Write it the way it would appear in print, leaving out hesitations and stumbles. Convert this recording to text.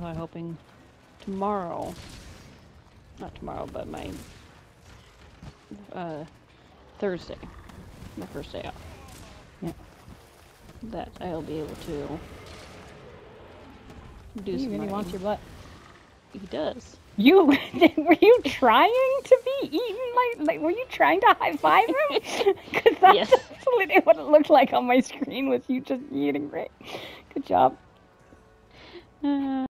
I'm hoping tomorrow, not tomorrow, but my Thursday, my first day off. Yeah. That I'll be able to do He some really writing. wants your butt. He does. You were you trying to be eaten like were you trying to high five him? Because that's Yes. literally what it looked like on my screen was you just eating. Great, good job.